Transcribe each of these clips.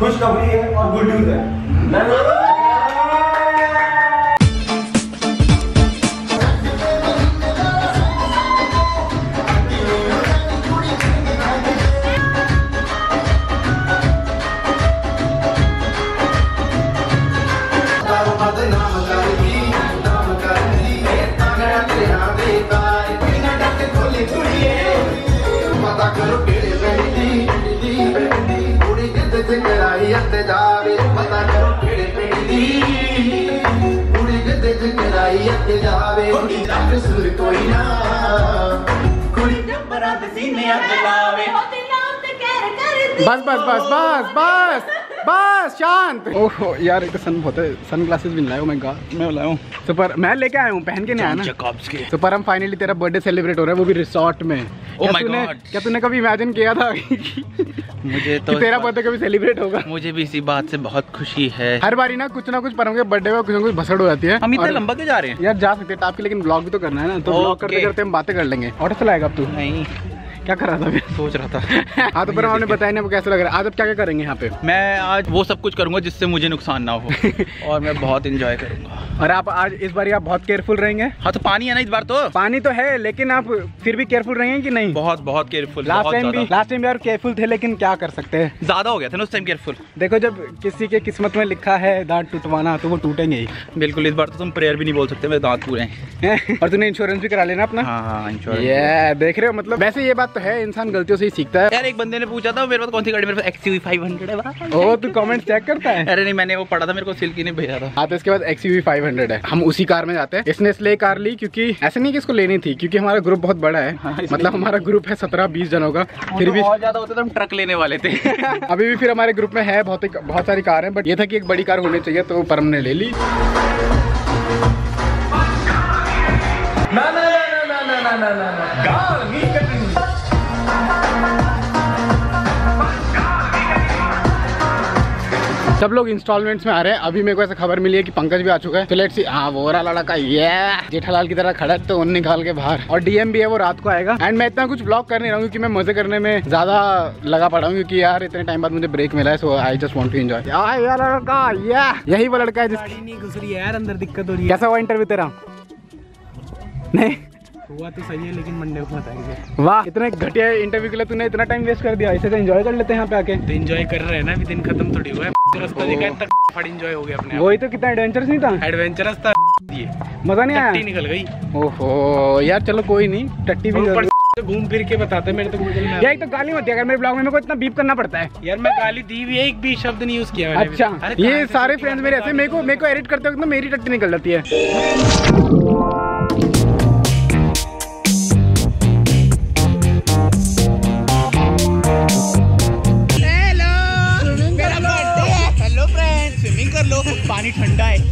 खुशखबरी है और गुड न्यूज है। बस बस बस बस बस बस शांत। ओह यार एक तो सन बहुत है, सन ग्लासेस भी लाया हूँ मैं लाया हूँ। सुपर मैं लेके आया हूँ, पहन के नहीं आया ना। सुपर हम फाइनली तेरा बर्थडे सेलिब्रेट हो रहा है, वो भी रिसोर्ट में। क्या तूने कभी इमेजिन किया था मुझे तो तेरा बर्थडे कभी सेलिब्रेट होगा? मुझे भी इसी बात से बहुत खुशी है। हर बारी ना कुछ परम के बर्थडे में कुछ ना कुछ भसड़ हो जाती है। हम इतना लंबा क्यों जा रहे हैं? यार जा सकते हैं टाप के, लेकिन ब्लॉग भी तो करना है ना, तो ब्लॉग करते करते हम बातें कर लेंगे। ऑटो चलाएगा अब तू? नहीं, क्या कर रहा था? सोच रहा था। हाँ तो पर हमने बताया ना वो कैसा लग रहा है। आज अब क्या क्या करेंगे यहाँ पे? मैं आज वो सब कुछ करूंगा जिससे मुझे नुकसान ना हो और मैं बहुत एंजॉय करूंगा। और आप आज इस बार आप बहुत केयरफुल रहेंगे? हाँ तो पानी है ना इस बार तो। पानी तो है लेकिन आप फिर भी केयरफुल रहेंगे कि नहीं? बहुत केयरफुल। लास्ट टाइम भी यार केयरफुल थे, लेकिन क्या कर सकते हैं, ज्यादा हो गया था ना उस टाइम केयरफुल। देखो जब किसी के किस्मत में लिखा है दांत टूटवाना तो वो टूटेंगे ही। बिल्कुल, इस बार तो तुम प्रेयर भी नहीं बोल सकते, मेरे दांत पूरे हैं। और तूने इंश्योरेंस भी करा लेना अपना। हाँ इंश्योरेंस। ये देख रहे हो, मतलब वैसे ये बात तो है, इंसान गलतियों से ही सीखता है। यार एक बंदे ने पूछा था मेरे पास कौन सी गाड़ी, मेरे पास XUV 500 है भाई। ओ तू कमेंट चेक करता है? अरे नहीं, मैंने वो पढ़ा था, मेरे को सिल्की ने भेजा था। हाँ तो इसके बाद XUV 500 है, हम उसी कार में जाते हैं। इसने इसलिए कार ली क्योंकि ऐसे नहीं कि इसको लेनी थी, क्योंकि हमारा ग्रुप बहुत बड़ा है। मतलब हमारा ग्रुप है 17-20 जनों का, फिर भी बहुत ज्यादा होता तो हम ट्रक लेने वाले थे। अभी भी फिर हमारे ग्रुप में है बहुत सारी कार है, बट ये था कि एक बड़ी कार होनी चाहिए तो परम ने ले ली। सब लोग इंस्टॉलमेंट्स में आ रहे हैं। अभी मेरे को ऐसा खबर मिली है कि पंकज भी आ चुका है, तो लेट्स सी। हाँ वो रहा लड़का, ये जेठालाल की तरह खड़ा है तो उन निकाल के बाहर। और DM भी है, वो रात को आएगा। एंड मैं इतना कुछ ब्लॉग कर नहीं रहा हूँ क्योंकि मैं मजे करने में ज्यादा लगा पड़ा हूँ, क्योंकि यार इतने टाइम बाद मुझे ब्रेक मिला है, so I just want to enjoy. लड़का यही वो लड़का है जिसकी नहीं घुस रही है यार, अंदर दिक्कत हो रही है। कैसा हुआ इंटरव्यू तेरा? नहीं हुआ तो सही है, लेकिन मंडे को बताएंगे। वाह, इतने घटिया इंटरव्यू के लिए तूने इतना टाइम वेस्ट कर दिया। इसे तो एंजॉय कर लेते हैं यहाँ पे आके। तो एंजॉय कर रहे हैं ना, अभी दिन खत्म थोड़ी हुआ है। रास्ता देखा तक फट एंजॉय हो गया अपने। वही तो, कितना एडवेंचरस नहीं था? एडवेंचरस था ये, मजा नहीं आया? निकल गई। ओहो यार चलो कोई नहीं, टट्टी भी घूम फिर के बताते मेरे तो गूगल में। यार तो गाली मत दिया अगर मेरे ब्लॉग में मेरे को इतना बीप करना पड़ता है। यार मैं गाली दी भी है, एक भी शब्द नहीं यूज किया मैंने। अच्छा ये सारे फ्रेंड्स मेरे ऐसे, मेरे को एडिट करते वक्त ना मेरी टट्टी निकल जाती है। पानी ठंडा है।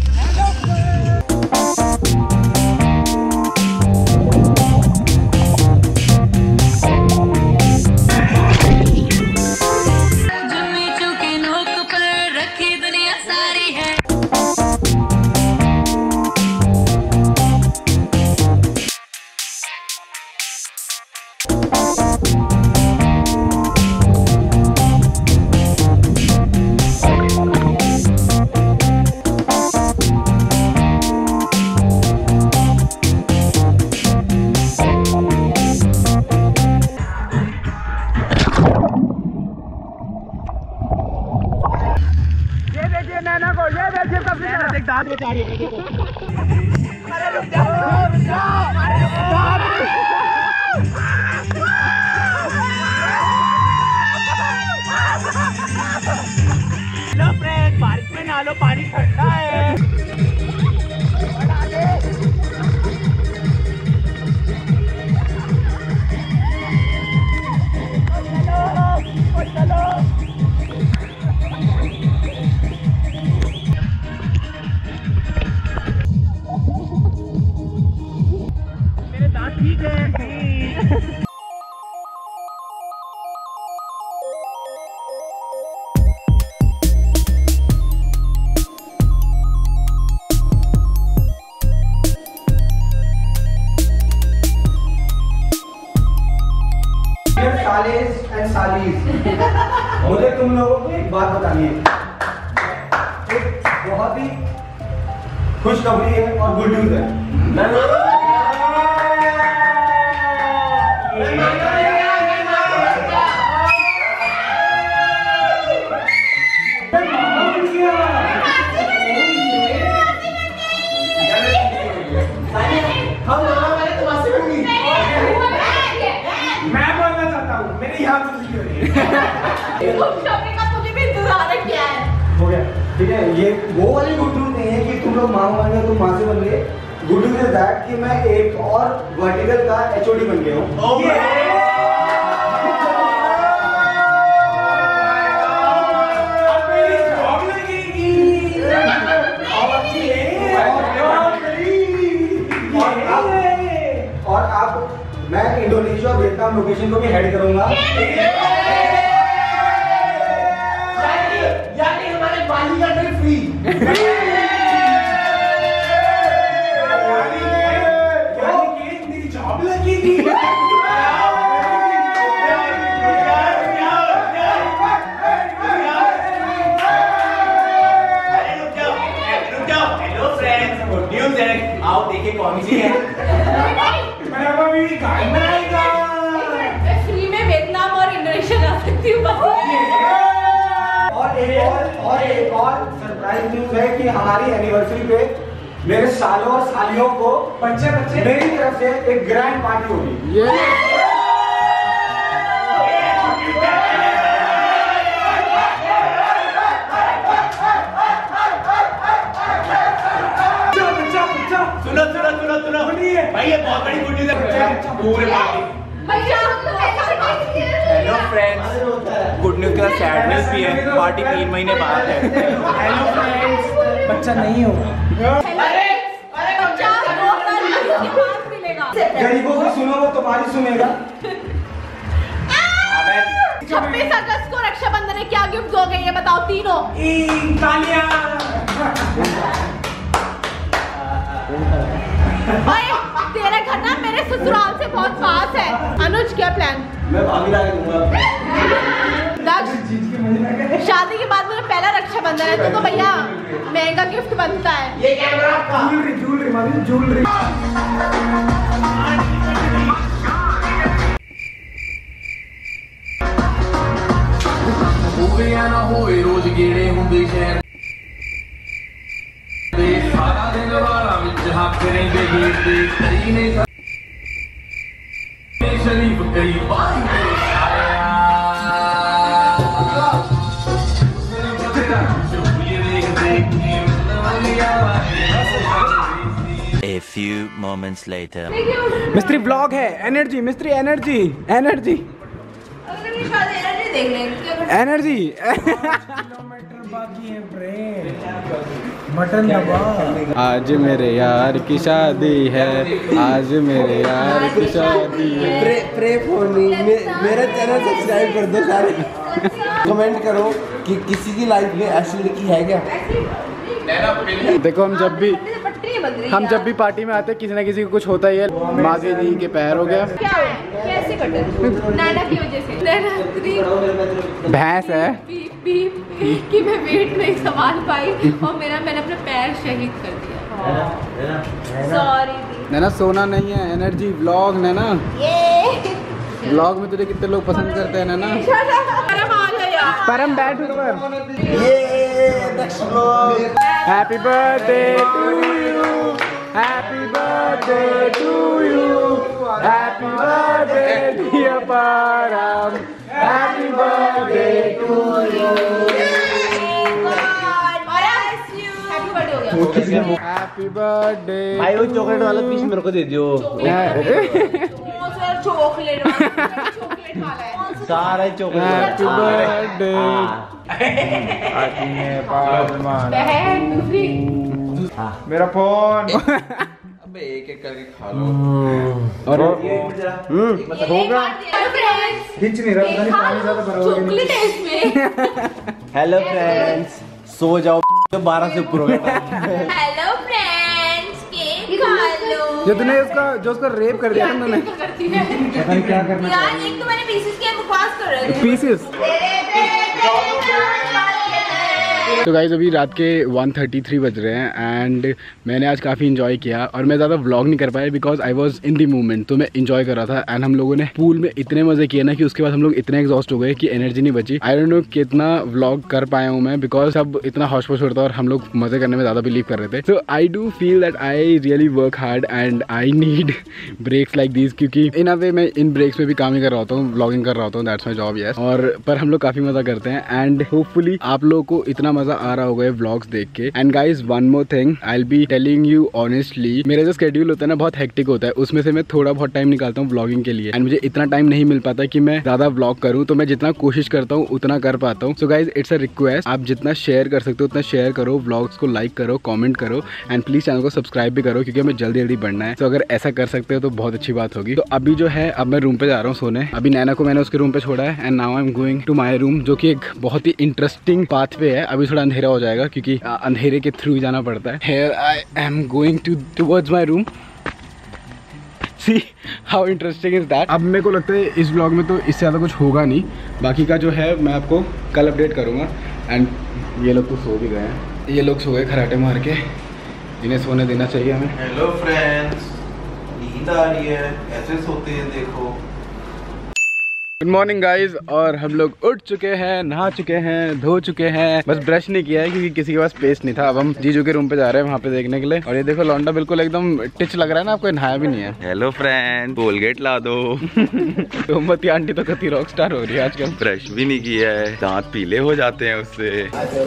बारिश में नहा लो, पानी ठंडा है। मेरे दांत ठीक है। लोगों को एक बात बतानी है, एक बहुत ही खुशखबरी है और गुड न्यूज है। मैं बोलना चाहता हूँ, मेरे यहाँ से हो रही है। मुझे भी इंतजार किया है। हो गया, ठीक है। ये वो वाली गुड न्यूज नहीं है कि तुम लोग माँ बन गए, तुम माँ से बन गए। गुड न्यूज इज दैट कि मैं एक और वर्टिकल का एचओडी बन गया हूँ। और अब मैं इंडोनेशिया और वियतनाम लोकेशन को भी हेड करूंगा। यानी हमारे बाली का ट्रिप फ्री। यानी कि मेरी जॉब लगी थी। हेलो फ्रेंड्स, गुड न्यूज़ है, आओ देखिए कौन सी है। फ्री में वियतनाम और इंडोनेशिया जा सकती हूँ। और एक और सरप्राइज न्यूज है कि हमारी एनिवर्सरी पे मेरे सालों और सालियों को बच्चे मेरी तरफ से एक ग्रैंड पार्टी होगी। सुनो भाई, ये बहुत बड़ी गुड न्यूज़ है पूरे party. Hello friends, good news के साथ सैड न्यूज़ भी है, पार्टी 3 महीने बाद है। हेलो फ्रेंड्स, बच्चा नहीं होगा। गरीबों की सुनो, वो तुम्हारी सुनेगा। 26 अगस्त को रक्षाबंधन है, क्या गिफ्ट दोगे ये बताओ तीनों? तेरा घर ना मेरे ससुराल से बहुत पास है। अनुज क्या प्लान? मैं भाभी ला के दूंगा। दक्ष, शादी के बाद मेरा पहला रक्षाबंधन है तो भैया महंगा गिफ्ट बनता है। ये कैमरा आपका। ज्वेलरी मामी, ज्वेलरी। ना होए रोज गेड़े हुंदे शहर दे, सारा दिन वाला विच हक रहिंदे गेट दे, करी ने शरीफ कई बारी आया। A few moments later. Mistry vlog है, energy Mistry, energy energy energy. Mutton दबा। आज मेरे यार की शादी है, आज मेरे यार की शादी है। Pray for me. मेरा चैनल सब्सक्राइब कर दो सारे। कमेंट करो कि किसी की लाइफ में ऐसी लड़की है क्या। देखो हम जब भी पार्टी में आते हैं किसी ना किसी को कुछ होता ही है। मागे जी के पैर हो गया। क्या हुआ? कैसे कटे? नैना की वजह से। नैना इतनी भैंस है कि मैं वेट नहीं संभाल पाई और मैंने अपना पैर शहीद कर दिया। सॉरी नैना, सोना नहीं है, एनर्जी व्लॉग। नैना, व्लॉग में तुझे कितने लोग पसंद करते हैं नैना। परम बैठ ऊपर। Happy birthday to you, happy birthday to you, happy birthday dear Param, happy birthday to you. Happy birthday भाई, वो चॉकलेट वाला पीस मेरे को दे दियो। चॉकलेट वाला है सारा ही चॉकलेट। Happy birthday. मेरा फोन। अबे एक एक करके खा लो। और होगा खींच नहीं रहा, पानी ज्यादा भरा हुआ है। चॉकलेट है इसमें। हेलो फ्रेंड्स, सो जाओ, 12 से ऊपर हो गया। हेलो फ्रेंड्स, केक खा लो। जो उसका रेप कर दिया था मैंने। पता नहीं क्या करना यार, एक तो मैंने पीसेस किया, बकवास कर रहे थे। पीसेस। तो गाइज अभी रात के 1:33 बज रहे हैं एंड मैंने आज काफ़ी इंजॉय किया और मैं ज़्यादा व्लॉग नहीं कर पाया because I was in the movement. तो मैं इंजॉय कर रहा था एंड हम लोगों ने पूल में इतने मजे किए ना कि उसके बाद हम लोग इतने एग्जॉस्ट हो गए कि एनर्जी नहीं बची। आई डोंट नो कितना व्लॉग कर पाया हूँ मैं बिकॉज सब इतना हौश पौश होता और हम लोग मजे करने में ज़्यादा बिलीव कर रहे थे। So I do feel that I really work hard and I need breaks like these, क्योंकि इन अ वे मैं इन ब्रेक्स में भी काम ही कर रहा होता हूँ, व्लॉगिंग कर रहा होता हूँ, दैट्स माई जॉब यस। और पर हम लोग काफ़ी मज़ा करते हैं एंड होपफुली आप लोगों को इतना मज़ा आ रहा होगा व्लॉग्स देख के। And guys one more thing I will be telling you honestly, मेरा जो शेड्यूल होता है ना बहुत हेक्टिक होता है, उसमें से मैं थोड़ा बहुत टाइम निकालता हूँ व्लॉगिंग के लिए एंड मुझे इतना टाइम नहीं मिल पाता कि मैं ज़्यादा व्लॉग करूँ। तो मैं जितना कोशिश करता हूँ उतना कर पाता हूँ। So guys it's a request, आप जितना शेयर कर सकते हो उतना शेयर करो, व्लॉग्स को लाइक करो, कॉमेंट करो एंड प्लीज़ चैनल को सब्सक्राइब भी करो क्योंकि हमें जल्दी जल्दी बढ़ना है। तो अगर ऐसा कर सकते हो तो बहुत अच्छी बात होगी। तो अभी जो है अब मैं रूम पे जा रहा हूँ सोने। अभी नैना को मैंने उसके रूम पे छोड़ा है and now I am going to my room, जो कि एक बहुत ही इंटरेस्टिंग पाथ वे है। अभी थोड़ा अंधेरा हो जाएगा क्योंकि अंधेरे के थ्रू जाना पड़ता है। Here I am going towards my room. See how interesting is that? अब मेरे को लगता है इस ब्लॉग में तो इससे ज़्यादा कुछ होगा नहीं, बाकी का जो है मैं आपको कल अपडेट करूँगा। एंड ये लोग तो सो भी गए हैं, ये लोग सो गए खराटे मार के, इन्हें सोने देना चाहिए हमें। हेलो फ्रेंड्स, नींद आ रही है, ऐसे सोते हैं देखो। गुड मॉर्निंग गाइज, और हम लोग उठ चुके हैं, नहा चुके हैं, धो चुके हैं, बस ब्रश नहीं किया है क्योंकि किसी के पास स्पेस नहीं था। अब हम जीजू के रूम पे जा रहे हैं वहाँ पे देखने के लिए। और ये देखो लौंडा बिल्कुल एकदम टिच लग रहा है ना, आपको नहाया भी नहीं है। हेलो फ्रेंड, कोलगेट ला दो। तो मती आंटी तो कति रॉक स्टार हो रही है आजकल। ब्रश भी नहीं किया है, दांत पीले हो जाते हैं उससे।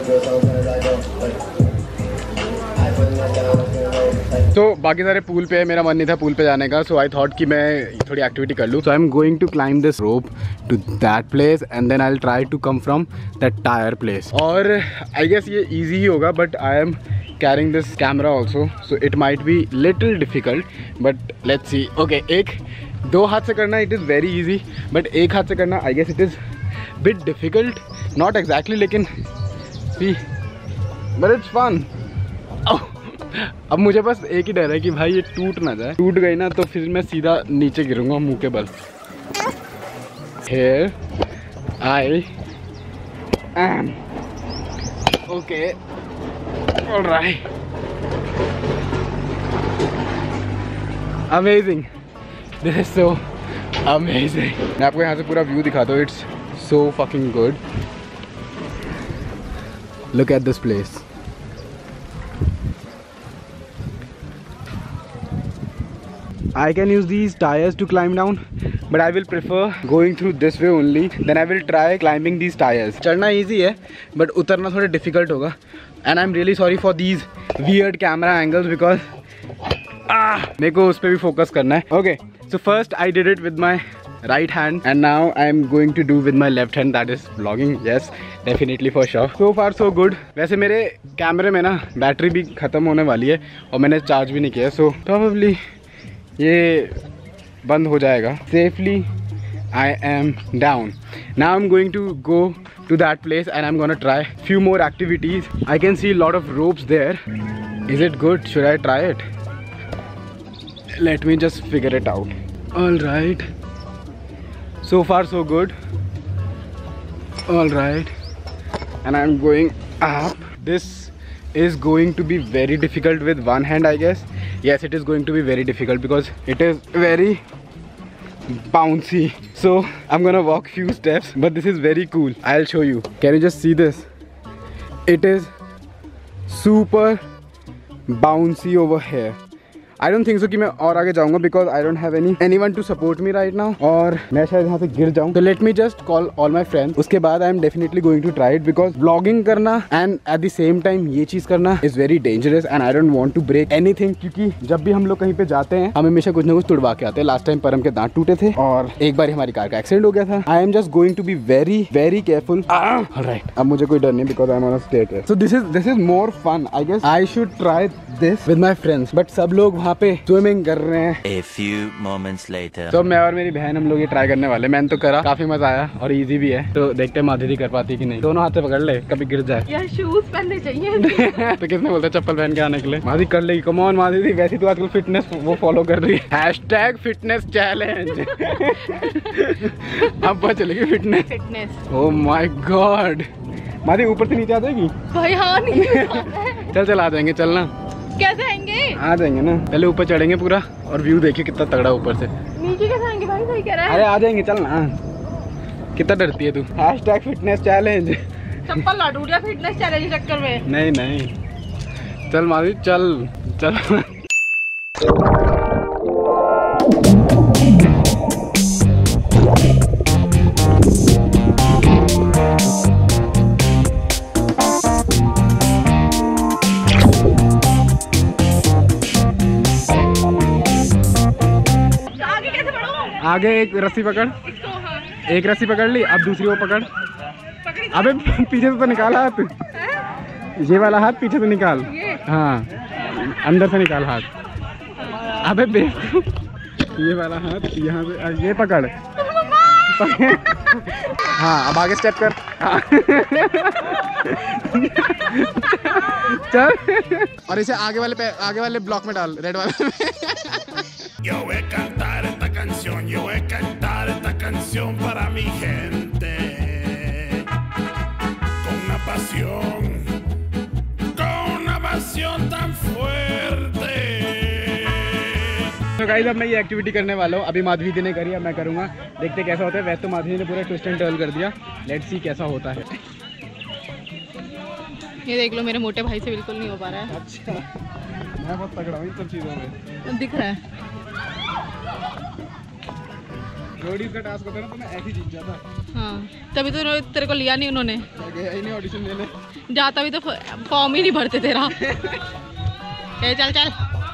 तो बाकी सारे पूल पे है, मेरा मन नहीं था पूल पे जाने का, सो आई थॉट कि मैं थोड़ी एक्टिविटी कर लूँ। So I am going to climb this rope to that place and then I will try to come from that tyre place. और आई गेस ये इजी ही होगा but I am carrying this camera also, so it might be little difficult but let's see. Okay, एक दो हाथ से करना it is very easy, but एक हाथ से करना I guess it is bit difficult, not exactly लेकिन सी बट इट्स फन। अब मुझे बस एक ही डर है कि भाई ये टूट ना जाए, टूट गई ना तो फिर मैं सीधा नीचे गिरूंगा मुंह के बल। Here I am. Okay. All right. Amazing. This is so amazing. मैं आपको यहाँ से पूरा व्यू दिखाता हूँ. It's so fucking good. Look at this place. I can use these tires to climb down, but I will prefer going through this way only. Then I will try climbing these tires. चढ़ना easy है, but उतरना थोड़ा difficult होगा. And I'm really sorry for these weird camera angles because मेरे को उस पर भी focus करना है. Okay, so first I did it with my right hand, and now I am going to do with my left hand. That is vlogging. Yes, definitely for sure. So far so good. वैसे मेरे कैमरे में ना battery भी ख़त्म होने वाली है और मैंने चार्ज भी नहीं किया, so probably ये बंद हो जाएगा. Safely I am down. Now I'm going to go to that place and I'm gonna try few more activities. I can see a lot of ropes there. Is it good? Should I try it? Let me just figure it out. All right. So far so good. All right. And I'm going up. This is going to be very difficult with one hand, I guess. Yes, it is going to be very difficult because it is very bouncy. So I'm gonna walk few steps, but this is very cool. I'll show you. Can you just see this? It is super bouncy over here. I don't think so कि मैं और आगे जाऊंगा because I don't have anyone to support me right now. और मैं शायद यहाँ से गिर जाऊँ. So let me just call all my friends. उसके बाद I am definitely going to try it because vlogging करना and at the same time ये चीज़ करना is very dangerous and I don't want to break anything. क्योंकि जब भी हम लोग कहीं पे जाते हैं हम हमेशा कुछ ना कुछ तुड़वा के आते हैं. लास्ट टाइम परम के दांत टूटे थे और एक बार हमारी कार का एक्सीडेंट हो गया था. I am just going to be very careful. Alright. अब मुझे कोई डर नहीं because I am on a staircase. So this is more fun. I guess I should try this with my friends. But सब लोग वहाँ पे स्विमिंग कर रहे हैं. A few moments later. तो मैं और मेरी बहन हम लोग ये ट्राई करने वाले. मैंने तो करा, काफी मजा आया और इजी भी है. तो देखते हैं माधुरी कर पाती कि नहीं. दोनों हाथ से पकड़ ले, कभी गिर जाए. यार शूज पहनने चाहिए. तो किसने बोलता चप्पल पहन के आने के लिए. माधुरी कर लेगी. कम ऑन माधुरी, वैसे तो आजकल फिटनेस वो फॉलो कर रही है. #fitness challenge. अब पता चलेगी fitness. Fitness. Oh my God. मादी ऊपर से नीचे आ जाएगी भाई हाँ नहीं जाना है। चल चल आ जाएंगे, चलना कैसे आएंगे? आ जाएंगे ना, पहले ऊपर चढ़ेंगे पूरा और व्यू देखिए कितना तगड़ा ऊपर से। नीचे कैसे आएंगे भाई? सही कह रहा है। अरे आ जाएंगे, चल ना। कितना डरती है तू? #Fitness challenge. चप्पल ना टूट गया फिटनेस चैलेंज चक्कर में। नहीं नहीं, चल माधवी चल चल। आगे एक रस्सी पकड़, एक रस्सी पकड़ ली, अब दूसरी वो पकड़। अबे पीछे से तो निकाल हाथ, ये वाला हाथ पीछे से निकाल। हाँ अंदर से निकाल हाथ। अबे ये वाला हाथ यहाँ से ये पकड़। हाँ अब आगे स्टेप कर। चल और इसे आगे वाले ब्लॉक में डाल, रेड वाले में। Yo voy a cantar esta canción, yo voy a cantar esta canción para mi gente, con una pasión tan fuerte. तो गाइस अब मैं ये एक्टिविटी करने वाला हूँ, अभी माधवी जी ने करी, अब मैं करूँगा, देखते कैसा होता है। वैसे तो माधवी ने पूरा ट्विस्ट एंड टर्न कर दिया, लेट्स सी कैसा होता है। ये देख लो मेरे मोटे भाई से बिल्कुल नहीं हो पा रहा है। अच्छा मैं बहुत तगड़ा हूँ इन सब चीज़ों में, दिख रहा है। रोडीज का टास्क होता है ना तो मैं ऐसे ही जीत जाता। हाँ तभी तो तेरे को लिया नहीं उन्होंने, गया ही नहीं ऑडिशन देने। जाता भी तो फॉर्म ही नहीं भरते तेरा। चल चल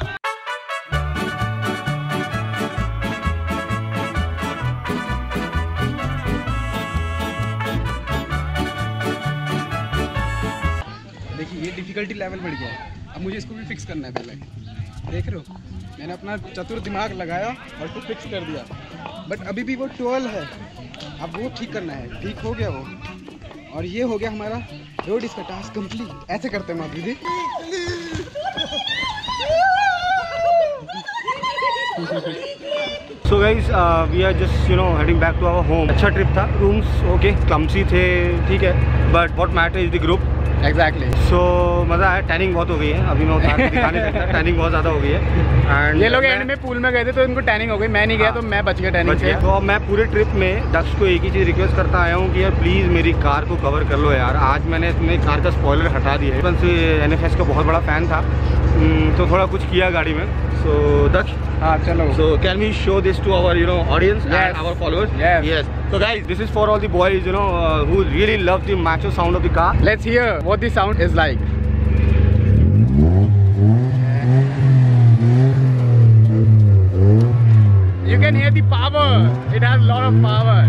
देखिए ये डिफिकल्टी लेवल बढ़ गया है, अब मुझे इसको भी फिक्स करना है। पहले देख रहे हो मैंने अपना चतुर दिमाग लगाया और इसको फिक्स कर दिया, बट अभी भी वो 12 है, अब वो ठीक करना है। ठीक हो गया वो, और ये हो गया हमारा रोड इसका टास्क कंप्लीट। ऐसे करते हैं Madhavi ji. So guys, we are just heading back to our home. अच्छा ट्रिप था, रूम्स ओके क्लम्सी थे, ठीक है, but what matter is the group. Exactly so मज़ा आया। टैनिंग बहुत हो गई है, अभी मैं उतार के दिखा नहीं सकता, टैनिंग बहुत ज़्यादा हो गई है। एंड ये लोग एंड में पूल में गए थे तो इनको टैनिंग हो गई, मैं नहीं गया तो मैं बच गया टैनिंग से। तो मैं पूरे ट्रिप में दक्ष को एक ही चीज़ रिक्वेस्ट करता आया हूँ कि यार प्लीज़ मेरी कार को कवर कर लो यार। आज मैंने अपनी कार का स्पॉइलर हटा दिया है, बस NFS का बहुत बड़ा फ़ैन था तो थोड़ा कुछ किया गाड़ी में। सो दक्ष, हाँ चलो, so can we show this to our audience and our followers? Yes. So guys, this is for all the boys who really love the macho sound of the car. let's hear what the sound is like. You can hear the power, it has a lot of power.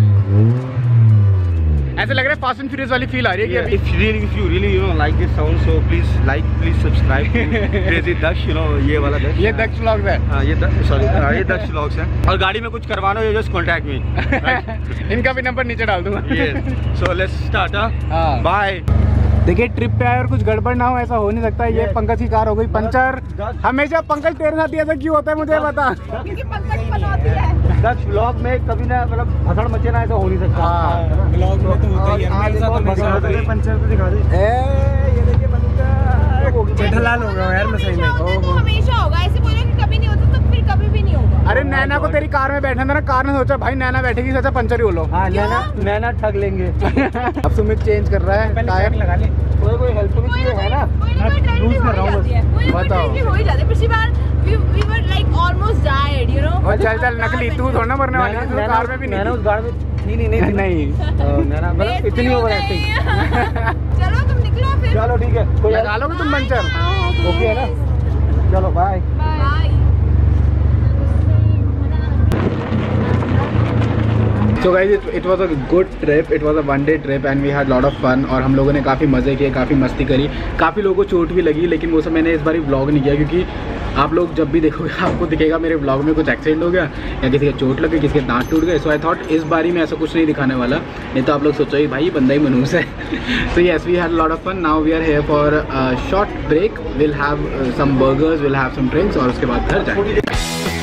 ऐसे लग रहा है fast and furious वाली feel आ रही है कि If you really like this sound, so please subscribe to Crazy Daksh, ये वाला Daksh। ये दक्ष व्लॉग्स है। हाँ ये Daksh व्लॉग्स है। और गाड़ी में कुछ करवाना हो just contact me। इनका भी नंबर नीचे डाल दूंगा। Yes. So let's start, हाँ। Bye। देखिए ट्रिप पे आए और कुछ गड़बड़ ना हो, ऐसा हो नहीं सकता। ये पंकज की कार हो गई पंचर। हमेशा पंकज तेरे साथ ऐसा क्यों होता है मुझे बता। क्योंकि पंकज बनौती है। दक्ष व्लॉग में कभी ना मतलब भसड़ मचे ना, ऐसा हो नहीं सकता। हाँ व्लॉग में तो होता ही है, मेरे साथ तो पंचर तो दिखा दे। ये देखिए पंचर, जेठालाल हो गया यार मैं सही में। तो हमेशा होगा, ऐसे बोलो कि कभी नहीं होता तो फिर कभी भी नहीं होगा। अरे नैना को तेरी कार में बैठना था ना, कार ने सोचा भाई नैना बैठेगी, सोचा पंचर ही हो लो। हाँ नैना ठग लेंगे। अब सुमित चेंज कर रहा है टायर, लगा ले। कोई हेल्प तो नहीं है ना, बताओ। हो ही जाती है। पिछली बार we were like almost died, और चल नकली तू थोड़ा ना मरने वाली है, तू कार में भी नहीं नैना उस गाड़ी में थी नहीं। नैना मतलब इतनी ओवर एक्टिंग। चलो तुम निकलो फिर। चलो ठीक है, कोई लगा लोगे तुम पंचर, ओके है ना, चलो bye. So guys, it was a good trip. It was a one day trip and we had lot of fun. और हम लोगों ने काफ़ी मज़े किए, काफ़ी मस्ती करी, काफ़ी लोगों को चोट भी लगी, लेकिन वो सब मैंने इस बार व्लॉग नहीं किया क्योंकि आप लोग जब भी देखोगे आपको दिखेगा मेरे व्लॉग में कुछ एक्सीडेंट हो गया या किसी का चोट लग गई, किसी के दांत टूट गए। सो आई थॉट इस बारी में ऐसा कुछ नहीं दिखाने वाला, नहीं तो आप लोग सोचो भाई ये बंदा ही मनहूस है। So yes we had lot of fun. Now we are here for short break, will have some burgers, will have some drinks और उसके बाद घर जाएंगे।